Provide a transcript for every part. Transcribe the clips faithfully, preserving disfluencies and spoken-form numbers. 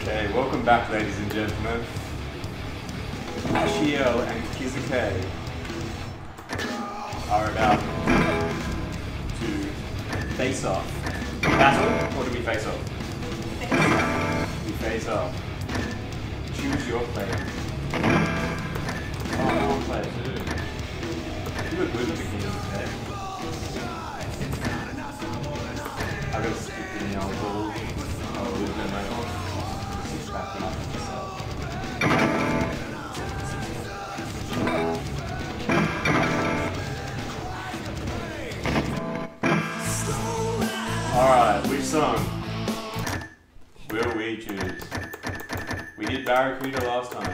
Okay, welcome back, ladies and gentlemen. Ashiel and Kizuke are about to face off. Battle, or do we face off? Face off. We face off. Choose your player. Oh, I want to play too. You look good at the beginning today. I gotta stick in the old ball. Oh, we're gonna make on. Six back them up myself. Alright, which song will we choose? We did Barracuda last time.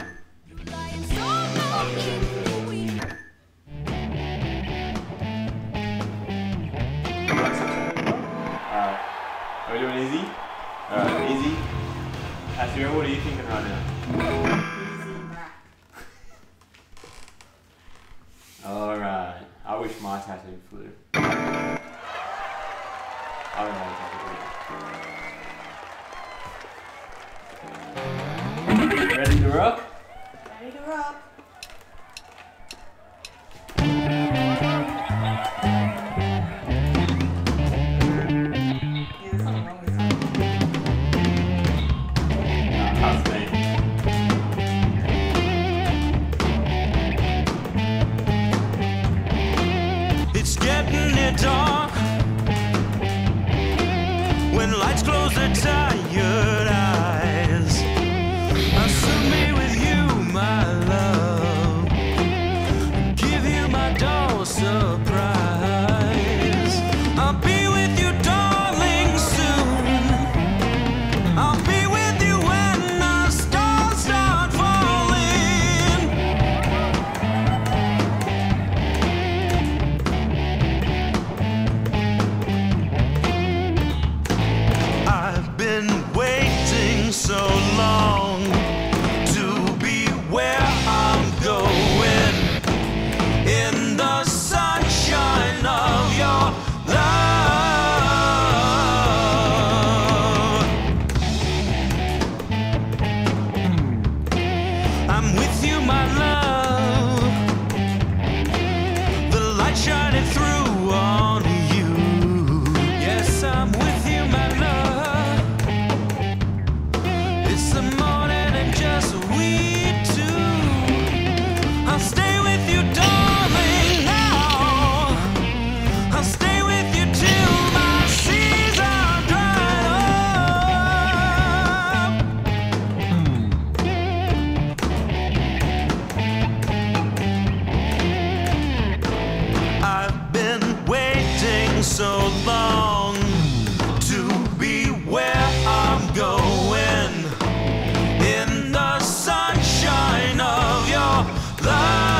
Alright, are we doing easy? Alright, easy. Ashiel, what are you thinking right now? Alright, I wish my tattoo flew. I don't know what tattoo flew. Ready to rock? Ready to rock. Yeah, there's something wrong with that. How's me? It's getting near dark when lights close their tired eyes. I'll soon be with you, my love. Give you my doll surprise. I'll be with you, darling, soon. I'll be with you when the stars start falling. I've been waiting so long to be where I'm going, in the sunshine of your love. I'm with you, my love. The light shining through on you. Yes, I'm with you, my love. It's the morning and just we two. I'll stay with you, darling, now. I'll stay with you till my seas are dried up. I've been waiting so long to be where I'm going, in the sunshine of your love.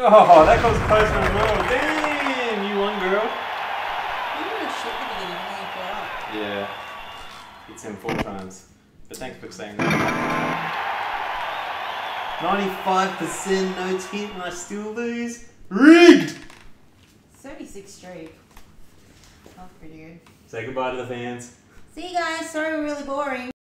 Oh, that goes close as well. Damn, you won, girl. You were shit at the beginning and then you got up. Yeah. It's him four times. But thanks for saying that. ninety-five percent no tint and I still lose. Rigged! thirty-six streak. That's pretty good. Say goodbye to the fans. See you guys. Sorry we're really boring.